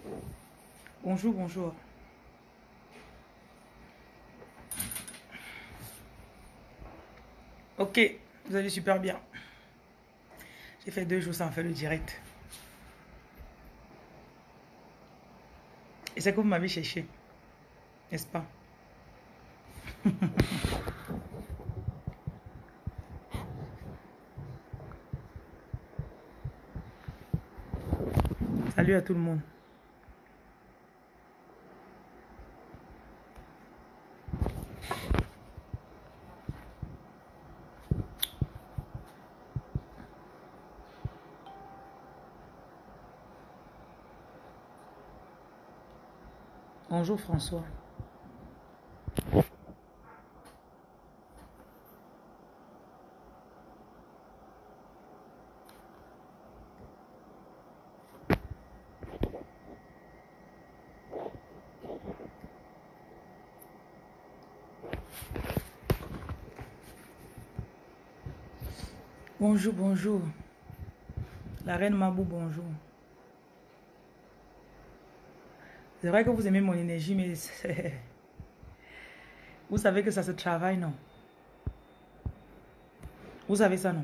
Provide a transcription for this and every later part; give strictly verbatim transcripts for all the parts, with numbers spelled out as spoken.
Bonjour, bonjour. Ok, vous allez super bien. J'ai fait deux jours sans faire le direct. Et c'est que vous m'avez cherché, n'est-ce pas? Salut à tout le monde. Bonjour François. Bonjour, bonjour. La reine Mabou, bonjour. C'est vrai que vous aimez mon énergie, mais vous savez que ça se travaille, non? Vous savez ça, non?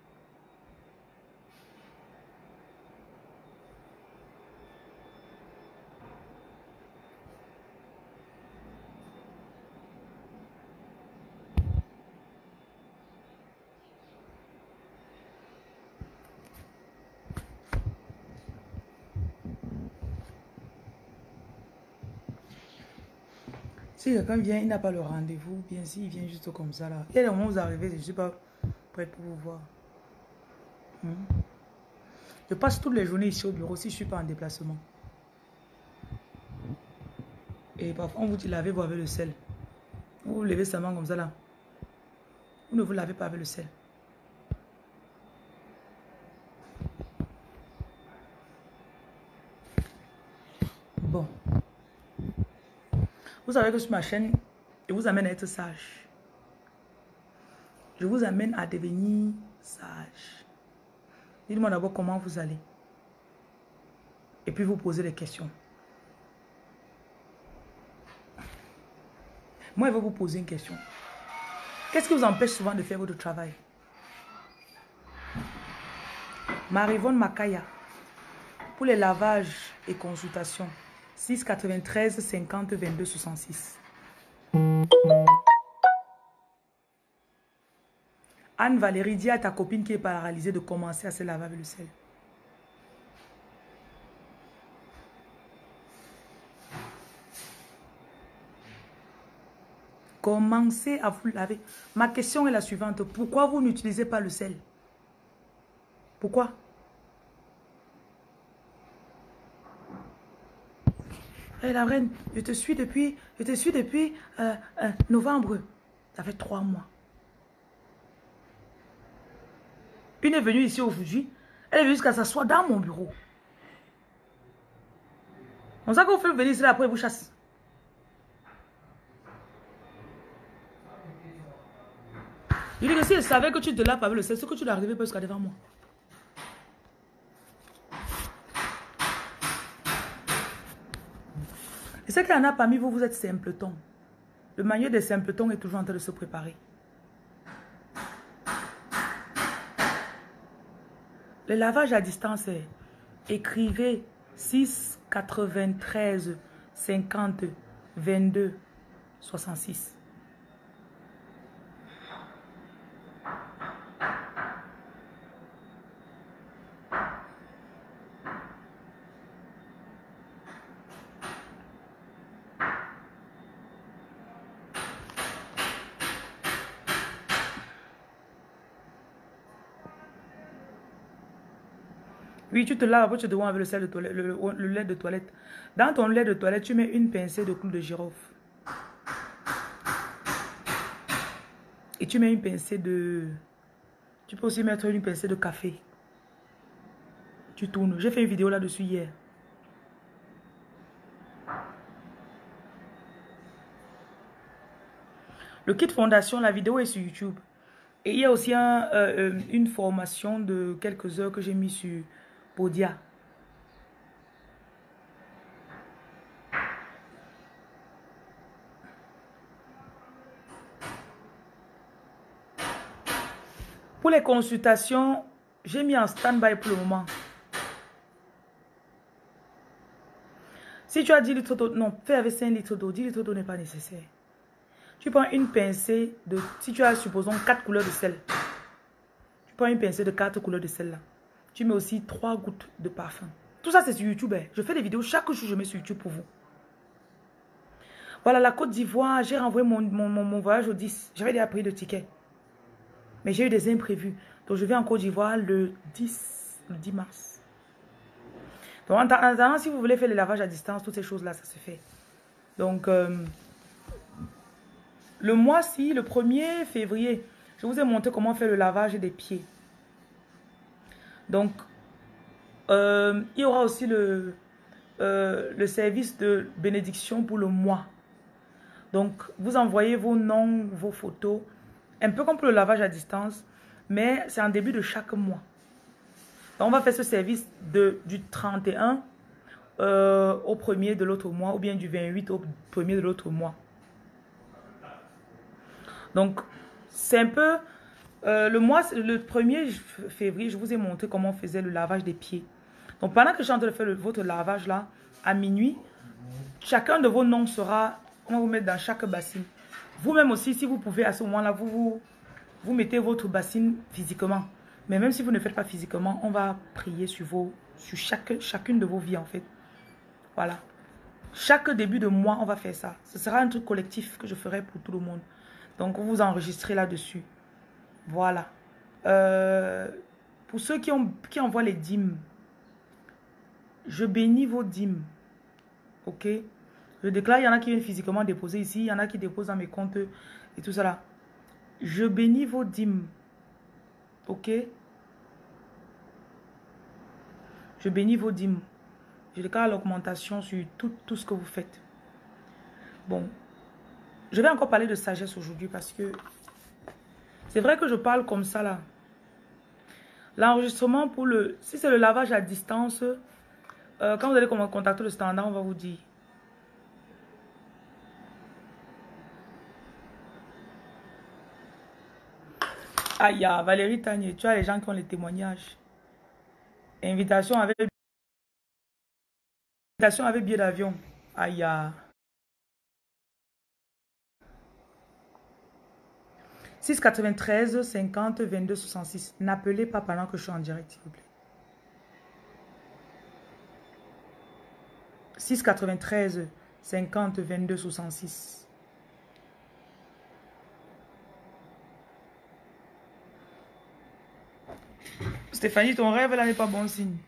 Si quelqu'un vient, il n'a pas le rendez-vous, bien s'il vient juste comme ça, là. Il y a des moments où vous arrivez, je ne suis pas prête pour vous voir. Hmm? Je passe toutes les journées ici au bureau si je ne suis pas en déplacement. Et parfois, on vous dit lavez-vous avec le sel. Vous vous levez seulement comme ça, là. Vous ne vous lavez pas avec le sel. Bon. Vous savez que sur ma chaîne, je vous amène à être sage. Je vous amène à devenir sage. Dites-moi d'abord comment vous allez. Et puis vous posez des questions. Moi, je vais vous poser une question. Qu'est-ce qui vous empêche souvent de faire votre travail? Marivonne Makaya. Pour les lavages et consultations. six quatre-vingt-treize cinquante vingt-deux soixante-six. Anne-Valérie, dis à ta copine qui est paralysée de commencer à se laver avec le sel. Commencez à vous laver. Ma question est la suivante. Pourquoi vous n'utilisez pas le sel? Pourquoi? Hey, la reine, je te suis depuis, je te suis depuis euh, euh, novembre. Ça fait trois mois. Une est venue ici aujourd'hui. Elle est venue jusqu'à s'asseoir dans mon bureau. On sait que vous faites venir ici là, après vous chasse. Je dis que si elle savait que tu te laves avec le sel, c'est que tu dois arriver jusqu'à devant moi. Et c'est qu'il y en a parmi vous, vous êtes simpleton. Le manuel des simpletons est toujours en train de se préparer. Le lavage à distance est écrivez six quatre-vingt-treize cinquante vingt-deux soixante-six. Oui, tu te laves, après tu te vois avec le, sel de toilette, le, le, le lait de toilette. Dans ton lait de toilette, tu mets une pincée de clou de girofle. Et tu mets une pincée de... Tu peux aussi mettre une pincée de café. Tu tournes. J'ai fait une vidéo là-dessus hier. Le kit fondation, la vidéo est sur YouTube. Et il y a aussi un, euh, une formation de quelques heures que j'ai mis sur Podia. Pour les consultations, j'ai mis en stand-by pour le moment. Si tu as dix litres d'eau, non, fais avec cinq litres d'eau. dix litres d'eau n'est pas nécessaire. Tu prends une pincée de, si tu as, supposons, quatre couleurs de sel. Tu prends une pincée de quatre couleurs de sel là. Tu mets aussi trois gouttes de parfum. Tout ça, c'est sur YouTube. Hein. Je fais des vidéos chaque jour, je mets sur YouTube pour vous. Voilà, la Côte d'Ivoire, j'ai renvoyé mon, mon, mon, mon voyage au dix. J'avais déjà pris le ticket. Mais j'ai eu des imprévus. Donc, je vais en Côte d'Ivoire le dix, le dix mars. Donc, en attendant, si vous voulez faire le lavage à distance, toutes ces choses-là, ça se fait. Donc, euh, le mois-ci, le premier février, je vous ai montré comment faire le lavage des pieds. Donc, euh, il y aura aussi le, euh, le service de bénédiction pour le mois. Donc, vous envoyez vos noms, vos photos, un peu comme pour le lavage à distance, mais c'est en début de chaque mois. Donc, on va faire ce service de, du trente et un euh, au premier de l'autre mois, ou bien du vingt-huit au premier de l'autre mois. Donc, c'est un peu... Euh, le mois, le premier février, je vous ai montré comment on faisait le lavage des pieds. Donc, pendant que je suis en train de faire le, votre lavage là, à minuit, chacun de vos noms sera... On va vous mettre dans chaque bassine. Vous-même aussi, si vous pouvez, à ce moment-là, vous, vous, vous mettez votre bassine physiquement. Mais même si vous ne faites pas physiquement, on va prier sur, vos, sur chaque, chacune de vos vies, en fait. Voilà. Chaque début de mois, on va faire ça. Ce sera un truc collectif que je ferai pour tout le monde. Donc, vous vous enregistrez là-dessus. Voilà. Euh, pour ceux qui, ont, qui envoient les dîmes, je bénis vos dîmes. Ok? Je déclare, il y en a qui viennent physiquement déposer ici, il y en a qui déposent dans mes comptes et tout ça là. Je bénis vos dîmes. Ok? Je bénis vos dîmes. Je déclare l'augmentation sur tout, tout ce que vous faites. Bon. Je vais encore parler de sagesse aujourd'hui parce que c'est vrai que je parle comme ça là. L'enregistrement pour le... Si c'est le lavage à distance, euh, quand vous allez contacter le standard, on va vous dire. Aïe, Valérie Tanier, tu as les gens qui ont les témoignages. Invitation avec, invitation avec billet d'avion. Aïe. six quatre-vingt-treize, cinquante, vingt-deux, soixante-six. N'appelez pas pendant que je suis en direct, s'il vous plaît. six quatre-vingt-treize, cinquante, vingt-deux, soixante-six. Stéphanie, ton rêve là n'est pas bon signe.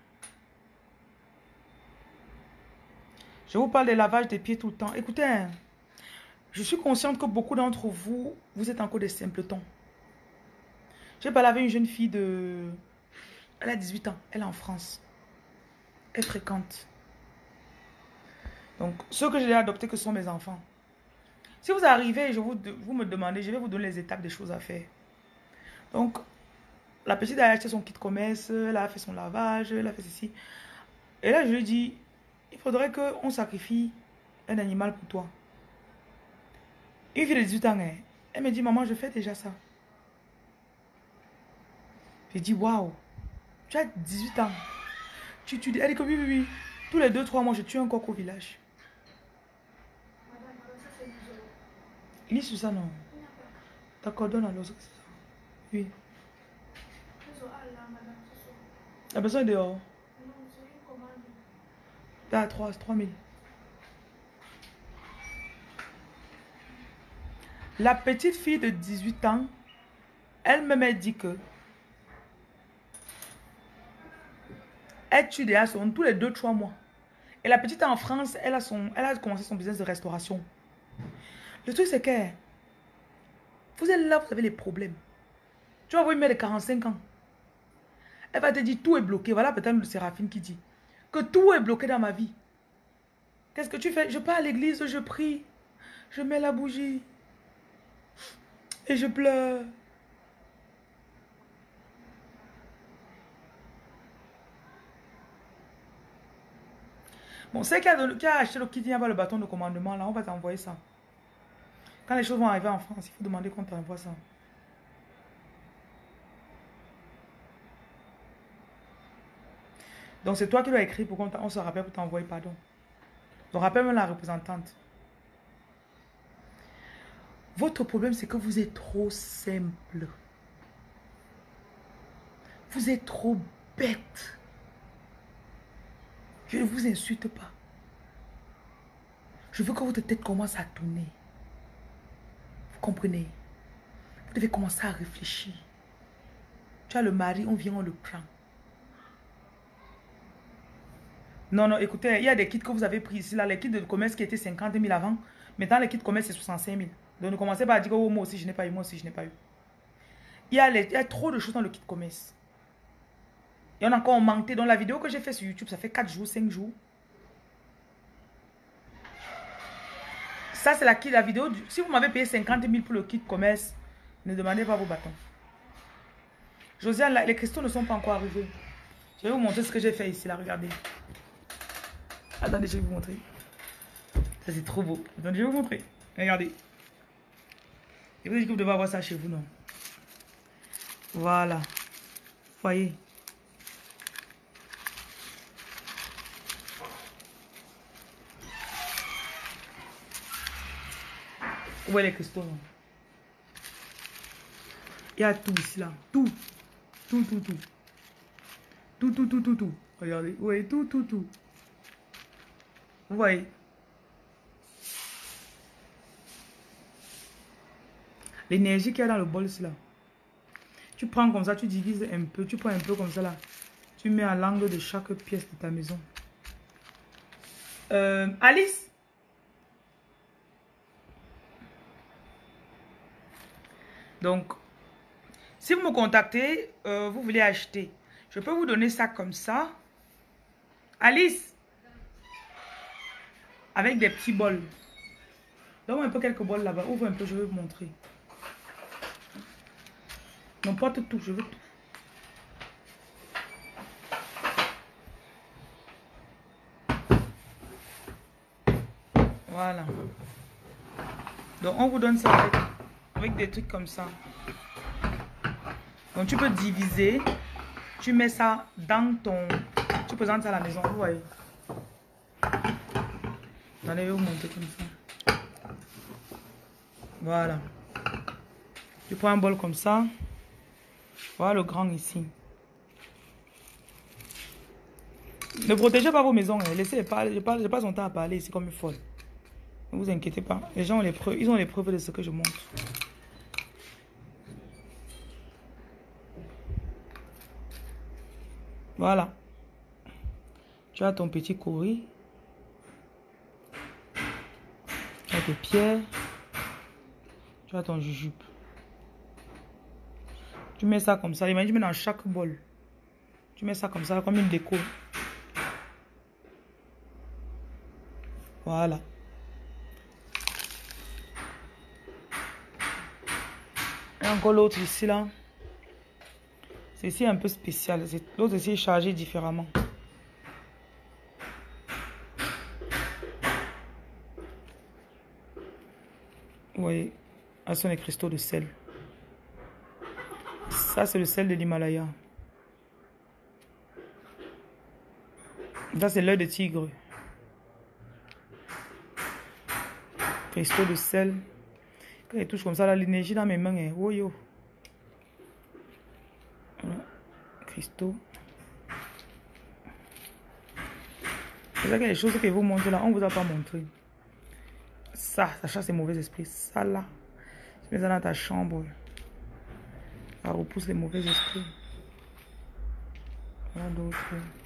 Je vous parle des lavages des pieds tout le temps. Écoutez, hein, je suis consciente que beaucoup d'entre vous, vous êtes encore des simpletons. J'ai parlé avec une jeune fille de... Elle a dix-huit ans, elle est en France. Elle fréquente. Donc, ceux que j'ai adoptés, que sont mes enfants. Si vous arrivez et je vous, vous me demandez, je vais vous donner les étapes des choses à faire. Donc, la petite a acheté son kit commerce, elle a fait son lavage, elle a fait ceci. Et là, je lui dis, il faudrait qu'on sacrifie un animal pour toi. Une fille de dix-huit ans, hein, elle me dit, maman, je fais déjà ça. J'ai dit, waouh, tu as dix-huit ans. Tu, tu, elle dit que oui, oui, oui. Tous les deux, trois mois, je tue un coq au village. Il est sur ça, non? D'accord, donne alors. Oui. La personne est dehors. T'as trois mille. La petite fille de dix-huit ans, elle-même a dit que elle tue déjà son, tous les deux trois mois. Et la petite en France, elle a, son, elle a commencé son business de restauration. Le truc, c'est que vous êtes là, vous avez les problèmes. Tu vas voir une mère de quarante-cinq ans. Elle va te dire tout est bloqué. Voilà peut-être le Séraphine qui dit que tout est bloqué dans ma vie. Qu'est-ce que tu fais? Je pars à l'église, je prie, je mets la bougie et je pleure. Bon, c'est qui a, qui a acheté le kit, il y a le bâton de commandement là, on va t'envoyer ça. Quand les choses vont arriver en France, il faut demander qu'on t'envoie ça. Donc c'est toi qui dois écrire pour qu'on on se rappelle pour t'envoyer pardon. Donc rappelle-moi la représentante. Votre problème, c'est que vous êtes trop simple. Vous êtes trop bête. Je ne vous insulte pas. Je veux que votre tête commence à tourner. Vous comprenez? Vous devez commencer à réfléchir. Tu as le mari, on vient, on le prend. Non, non, écoutez, il y a des kits que vous avez pris ici, là, les kits de commerce qui étaient cinquante mille avant. Maintenant, les kits de commerce, c'est soixante-cinq mille. Donc, ne commencez pas à dire que oh, moi aussi, je n'ai pas eu, moi aussi, je n'ai pas eu. Il y, a les, il y a trop de choses dans le kit de commerce. Il y en a encore augmenté. Dans la vidéo que j'ai fait sur YouTube, ça fait quatre jours, cinq jours. Ça, c'est la, la vidéo. Du, si vous m'avez payé cinquante mille pour le kit de commerce, ne demandez pas vos bâtons. Josiane, les cristaux ne sont pas encore arrivés. Je vais vous montrer ce que j'ai fait ici, là, regardez. Attendez, je vais vous montrer. Ça, c'est trop beau. Attendez, je vais vous montrer. Regardez. Et vous dites que vous devez avoir ça chez vous, non? Voilà. Voyez. Vous voyez les cristaux, non? Il y a tout ici, là. Tout. Tout, tout, tout. Tout, tout, tout, tout, tout. Regardez. Vous voyez, tout, tout, tout. Vous voyez? L'énergie qu'il y a dans le bol, c'est là. Tu prends comme ça, tu divises un peu. Tu prends un peu comme ça, là. Tu mets à l'angle de chaque pièce de ta maison. Euh, Alice? Donc, si vous me contactez, euh, vous voulez acheter. Je peux vous donner ça comme ça. Alice? Avec des petits bols. Donne-moi un peu quelques bols là-bas. Ouvre un peu, je vais vous montrer. N'importe tout, je veux tout. Voilà. Donc, on vous donne ça avec, avec des trucs comme ça. Donc, tu peux diviser. Tu mets ça dans ton... Tu présentes ça à la maison, vous voyez. Allez, je vais vous montrer comme ça. Voilà. Tu prends un bol comme ça. Voilà le grand ici. Ne protégez pas vos maisons. Hein. Laissez-les parler. Je passe, je passe mon temps à parler ici comme une folle. Ne vous inquiétez pas. Les gens ont les preuves. Ils ont les preuves de ce que je montre. Voilà. Tu as ton petit courrier. Tu as tes pierres. Tu as ton jujube. Tu mets ça comme ça. Imagine, tu mets dans chaque bol. Tu mets ça comme ça, comme une déco. Voilà. Et encore l'autre ici, là. C'est ici un peu spécial. L'autre ici est chargé différemment. Vous voyez, ce sont les cristaux de sel. Ça, c'est le sel de l'Himalaya. Ça, c'est l'œil de tigre. Cristaux de sel. Quand il touche comme ça, l'énergie dans mes mains est... Oh yo. Voilà. Cristaux. C'est ça qu'il y a des choses que je vous montre là. On ne vous a pas montré. Ça, ça chasse les mauvais esprits. Ça là. Tu mets ça dans ta chambre. Ça repousse les mauvais esprits. Voilà d'autres.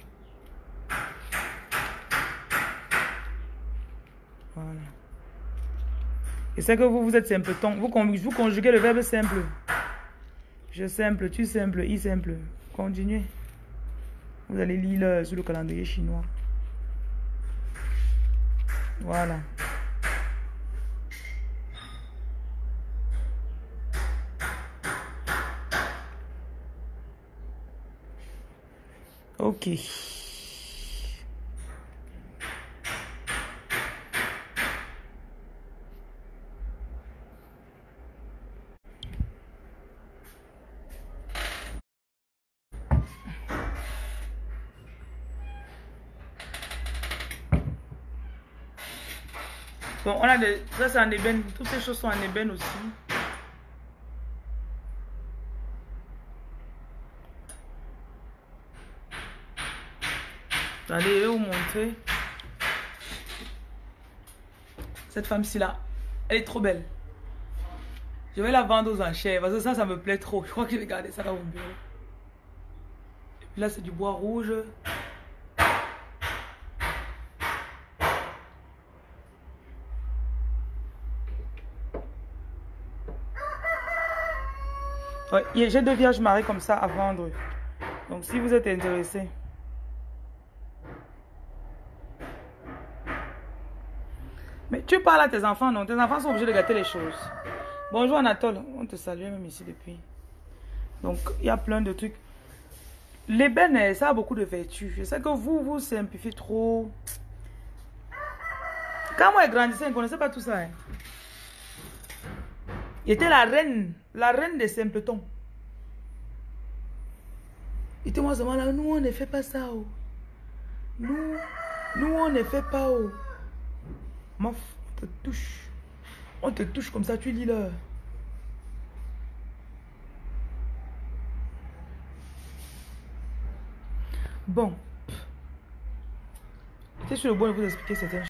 Voilà. Et c'est que vous, vous êtes simpleton. Vous, vous conjuguez le verbe simple. Je simple, tu simple, il simple. Continuez. Vous allez lire sur le calendrier chinois. Voilà. Ok. Bon, on a des... Ça, c'est en ébène. Toutes ces choses sont en ébène aussi. Attendez, je vais vous montrer. Cette femme-ci là, elle est trop belle. Je vais la vendre aux enchères parce que ça, ça me plaît trop. Je crois que je vais garder ça dans mon bureau. Et puis là, c'est du bois rouge. Ouais, j'ai deux vierges mariées comme ça à vendre. Donc, si vous êtes intéressé. Mais tu parles à tes enfants, non? Tes enfants sont obligés de gâter les choses. Bonjour Anatole, on te salue même ici depuis. Donc, il y a plein de trucs. L'ébène, ça a beaucoup de vertus. Je sais que vous, vous simplifiez trop. Quand moi, je grandissais, je ne connaissais pas tout ça. Hein. J'étais la reine, la reine des simpletons. Et moi, là, nous, on ne fait pas ça. Oh. Nous, nous, on ne fait pas. Oh. On te touche. On te touche comme ça, tu lis là. Bon. C'est sur le bon de vous expliquer certaines choses.